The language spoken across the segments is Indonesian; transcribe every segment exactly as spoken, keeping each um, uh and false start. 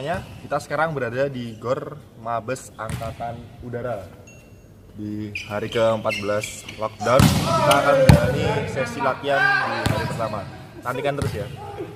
Kita sekarang berada di Gor Mabes Angkatan Udara. Di hari ke empat belas lockdown, kita akan menjalani sesi latihan di hari pertama. Nantikan terus ya.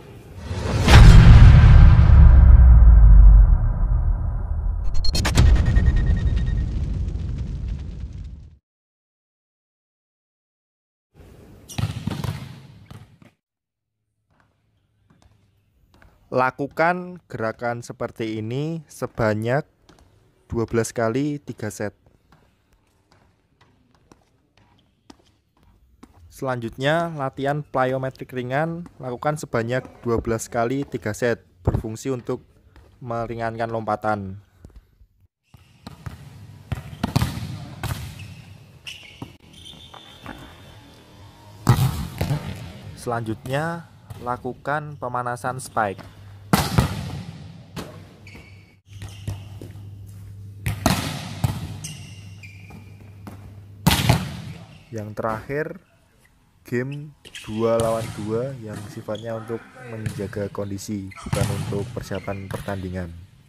Lakukan gerakan seperti ini sebanyak dua belas kali tiga set. Selanjutnya, latihan plyometric ringan lakukan sebanyak dua belas kali tiga set, berfungsi untuk meringankan lompatan. Selanjutnya, lakukan pemanasan spike. Yang terakhir, game dua lawan dua yang sifatnya untuk menjaga kondisi, bukan untuk persiapan pertandingan.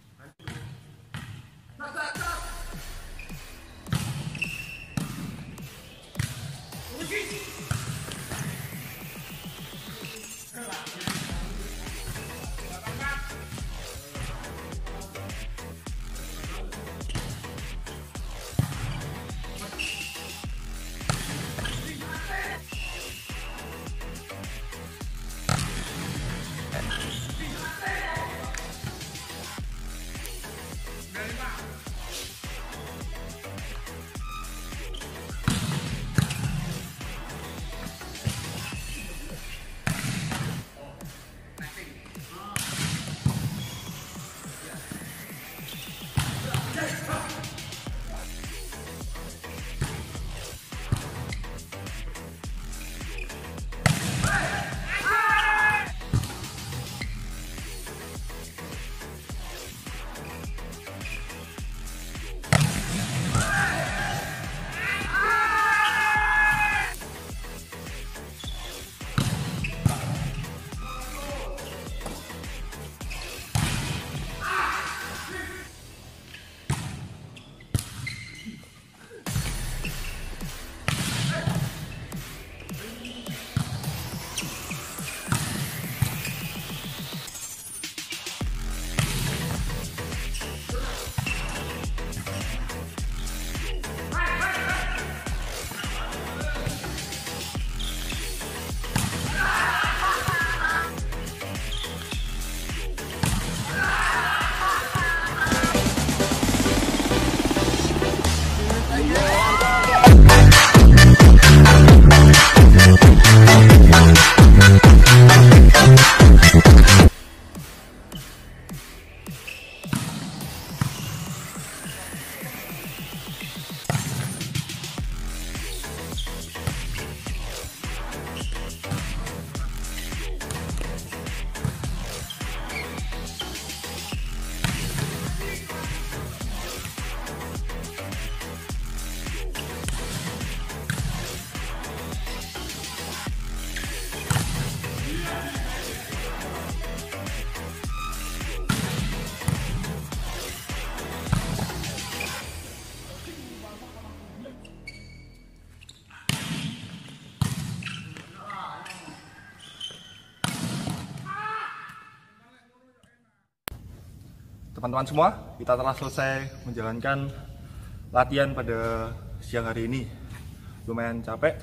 Teman-teman semua, kita telah selesai menjalankan latihan pada siang hari ini. Lumayan capek.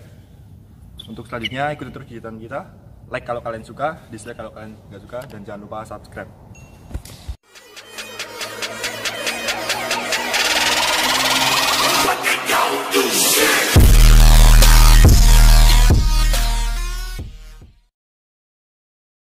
Untuk selanjutnya ikuti terus kegiatan kita. Like kalau kalian suka, dislike kalau kalian nggak suka, dan jangan lupa subscribe.